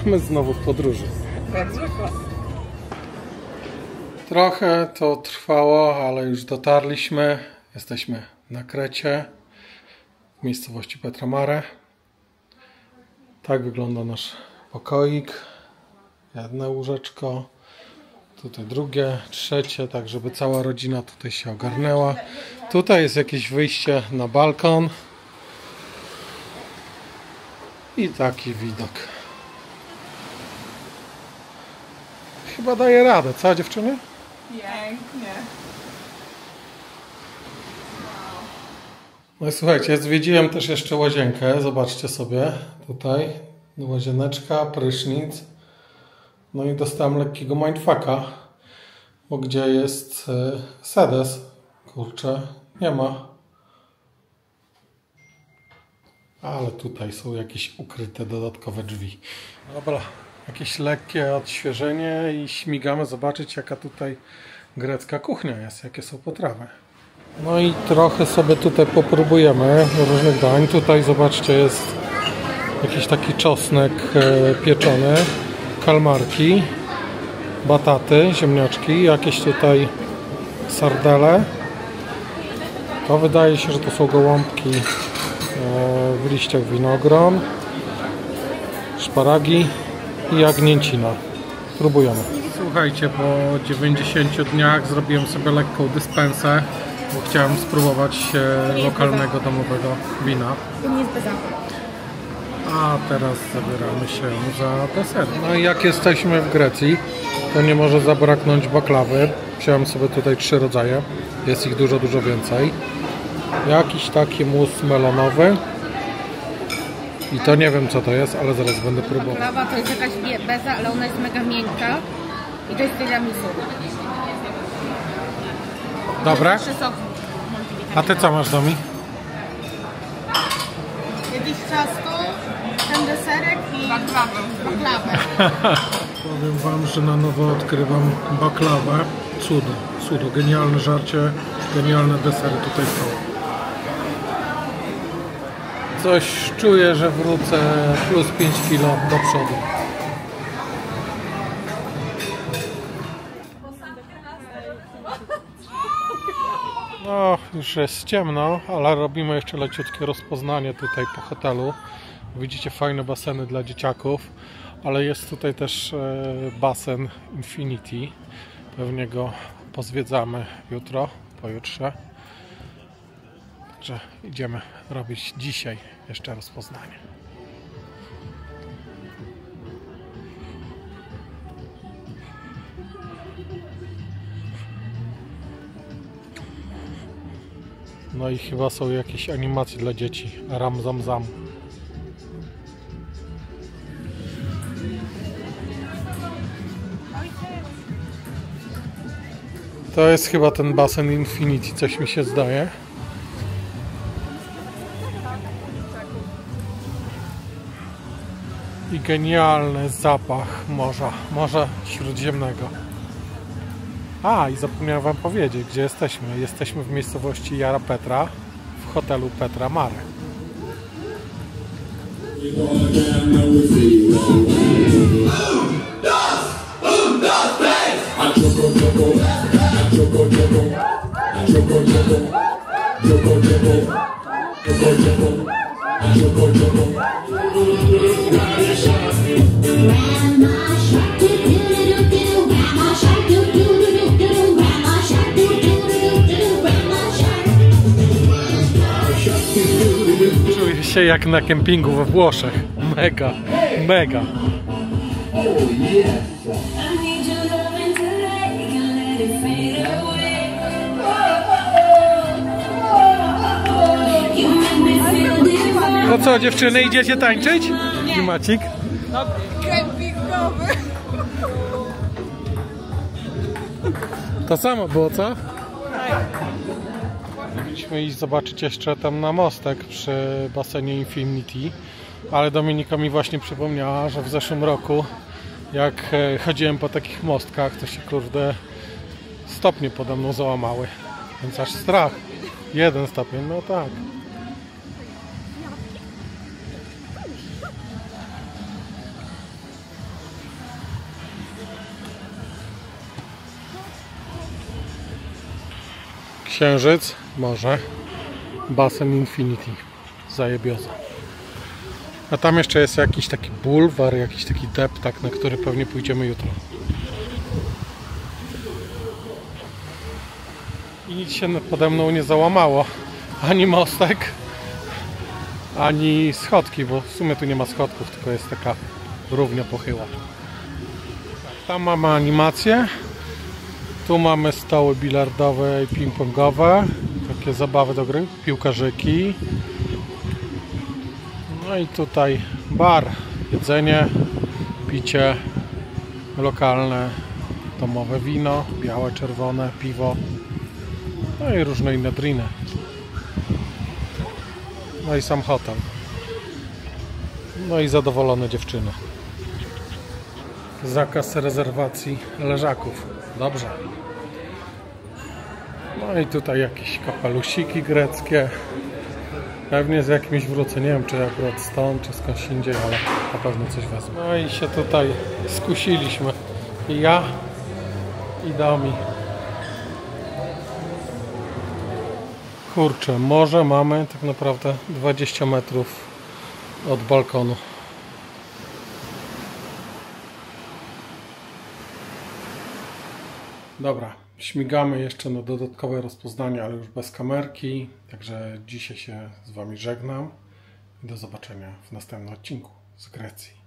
Jesteśmy znowu w podróży. Jak zwykle. Trochę to trwało, ale już dotarliśmy. Jesteśmy na Krecie, w miejscowości Petra Mare. Tak wygląda nasz pokoik. Jedno łóżeczko, tutaj drugie, trzecie, tak żeby cała rodzina tutaj się ogarnęła. Tutaj jest jakieś wyjście na balkon. I taki widok. Chyba daje radę, co dziewczyny? Pięknie. No i słuchajcie, zwiedziłem też jeszcze łazienkę. Zobaczcie sobie tutaj. Łazieneczka, prysznic. No i dostałem lekkiego mindfucka. Bo gdzie jest sedes? Kurczę, nie ma. Ale tutaj są jakieś ukryte dodatkowe drzwi. Dobra, jakieś lekkie odświeżenie i śmigamy zobaczyć, jaka tutaj grecka kuchnia jest, jakie są potrawy. No i trochę sobie tutaj popróbujemy różnych dań. Tutaj zobaczcie, jest jakiś taki czosnek pieczony, kalmarki, bataty, ziemniaczki, jakieś tutaj sardele. To wydaje się, że to są gołąbki w liściach winogron, szparagi i jagnięcina. Spróbujemy. Słuchajcie, po 90 dniach zrobiłem sobie lekką dyspensę, bo chciałem spróbować lokalnego, domowego wina. To nie jest bez alkoholu. A teraz zabieramy się za deser. No i jak jesteśmy w Grecji, to nie może zabraknąć baklawy. Wziąłem sobie tutaj 3 rodzaje. Jest ich dużo, dużo więcej. Jakiś taki mus melonowy. I to nie wiem co to jest, ale zaraz będę próbował. Baklawa to jest jakaś beza, ale ona jest mega miękka. I to jest tiramisu. Dobre? A ty co masz, Domi? Jakieś ciasto, ten deserek i baklawę. Powiem wam, że na nowo odkrywam baklawę. Cudo, cudo. Genialne żarcie, genialne desery tutaj są. Coś czuję, że wrócę plus 5 kg do przodu. No, już jest ciemno, ale robimy jeszcze leciutkie rozpoznanie tutaj po hotelu. Widzicie fajne baseny dla dzieciaków, ale jest tutaj też basen Infinity. Pewnie go pozwiedzamy jutro, pojutrze. Także idziemy robić dzisiaj jeszcze rozpoznanie. No i chyba są jakieś animacje dla dzieci. Ram zam zam. To jest chyba ten basen Infinity, coś mi się zdaje. I genialny zapach Morza Śródziemnego. A, i zapomniałem wam powiedzieć, gdzie jesteśmy. Jesteśmy w miejscowości Jara Petra, w hotelu Petra Mare. Czuję się jak na kempingu we Włoszech. Mega, mega. No co, dziewczyny, idziecie tańczyć? Nie. Klimacik? No, kempingowy. To samo było, co? Tak. Mieliśmy iść zobaczyć jeszcze tam na mostek przy basenie Infinity, ale Dominika mi właśnie przypomniała, że w zeszłym roku jak chodziłem po takich mostkach, to się kurde stopnie pode mną załamały, więc aż strach. 1 stopień, no tak. Księżyc, morze, basen Infinity, zajebioza. A tam jeszcze jest jakiś taki bulwar, jakiś taki deptak, na który pewnie pójdziemy jutro. I nic się pode mną nie załamało. Ani mostek, ani schodki, bo w sumie tu nie ma schodków, tylko jest taka równia pochyła. Tam mamy animację. Tu mamy stoły bilardowe i ping-pongowe. Takie zabawy do gry, piłkarzyki. No i tutaj bar, jedzenie, picie lokalne, domowe wino, białe, czerwone, piwo. No i różne inne driny. No i sam hotel. No i zadowolone dziewczyny. Zakaz rezerwacji leżaków. Dobrze. No i tutaj jakieś kapelusiki greckie. Pewnie z jakimś wrócę. Nie wiem, czy akurat stąd, czy skądś indziej, ale na pewno coś wezmę. No i się tutaj skusiliśmy. I ja, i Domi. Kurczę, morze mamy tak naprawdę 20 metrów od balkonu. Dobra, śmigamy jeszcze na dodatkowe rozpoznanie, ale już bez kamerki. Także dzisiaj się z Wami żegnam i do zobaczenia w następnym odcinku z Grecji.